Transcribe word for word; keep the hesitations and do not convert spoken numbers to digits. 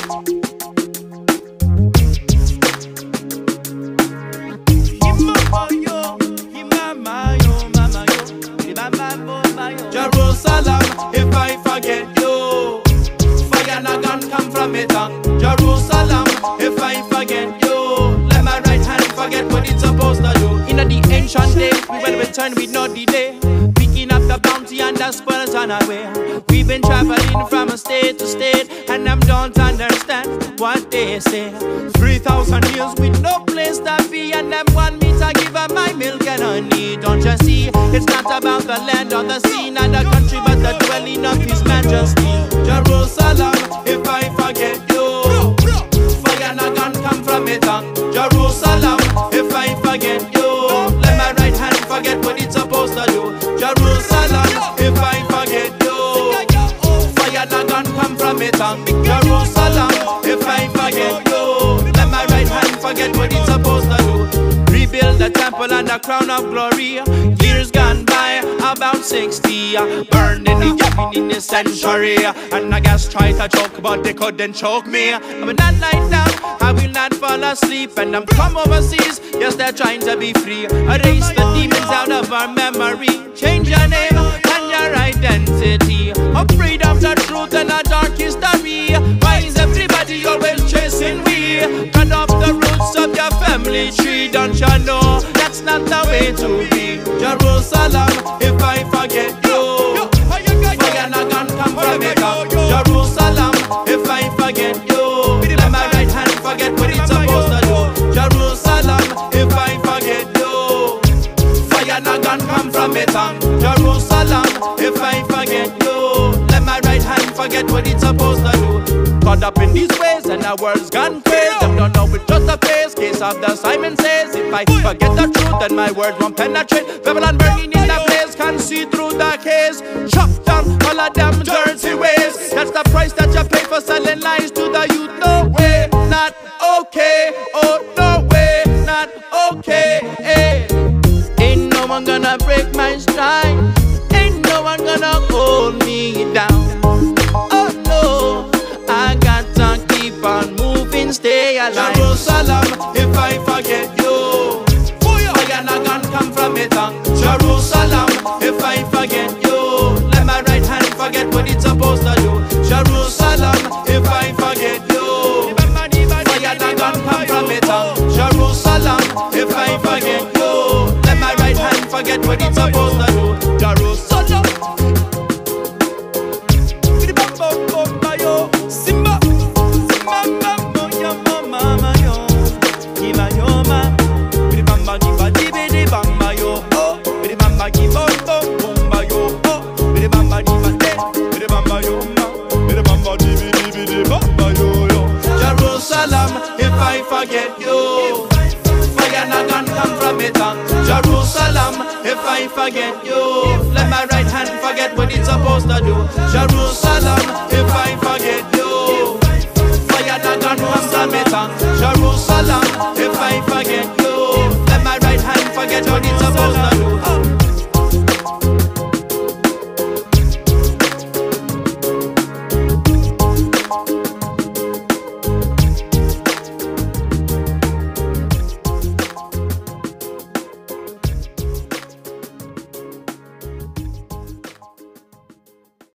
Jerusalem, if I forget you, fire and a gun come from me tongue. Jerusalem, if I forget you, let my right hand forget what it's supposed to do. In the ancient days, we will return with no delay, picking up the bounty and the spoils on our way. We've been traveling from state to state, and I don't understand what they say. Three thousand years with no place to be, and them want me to give her my milk and honey. Don't you see? It's not about the land or the sea, not the country, but the dwelling of His Majesty. Jerusalem, if I forget you, fire and a gun come from me tongue. Jerusalem, if I forget you, let my right hand forget what it's supposed to do. Jerusalem, if I forget you, fire and a gun come from me tongue. Jerusalem, if I forget you, let my right hand forget what it's supposed to do. Rebuild the temple and the crown of glory. Years gone by, about sixty, burned in the gap in the century. And I guess try to choke, but they couldn't choke me. I will not lie down, I will not fall asleep. And I'm come overseas, yes, they're trying to be free. Erase the demons out of our memory. Change your name and your identity. Afraid of the truth and a dark history. Why is everybody always chasing we? Cut off the roots of your family tree. Don't you know that's not the way to be? Jerusalem, if I forget you, fire and a gun come from me tongue. Jerusalem, if I forget you, let my right hand forget what it's supposed to do. Jerusalem, if I forget you, fire and a gun come from me tongue. Jerusalem, if I forget you, let my right hand forget what it's supposed to do. Caught up in these ways and our world's gone crazy. Them don't know it's just a phase. Case of the Simon says, if I forget the truth, then my words won't penetrate. Babylon burning in the place, can see through the case. Chop down all of them dirty ways. That's the price that you pay for selling lies to the youth. No way, not okay. Oh, no way, not okay. Hey. Ain't no one gonna break my stride. Ain't no one gonna hold me down. Oh no, I got to keep on moving, stay alive. Jerusalem, if I forget you, fire and a gun come from me tongue. Jerusalem, if I forget you, let my right hand forget what it's supposed to do. Jerusalem, if I forget you, fire and a gun come from me tongue. Jerusalem, if I forget you, let my right hand forget what it's supposed to do. Jerusalem. Jerusalem, if I forget you, fire and a gun come from me tongue. Jerusalem, if I forget you, let my right hand forget what it's supposed to do. Jerusalem, if I forget you, fire and a gun come from me tongue. Jerusalem, if I forget you, let my right hand forget what it's supposed to do.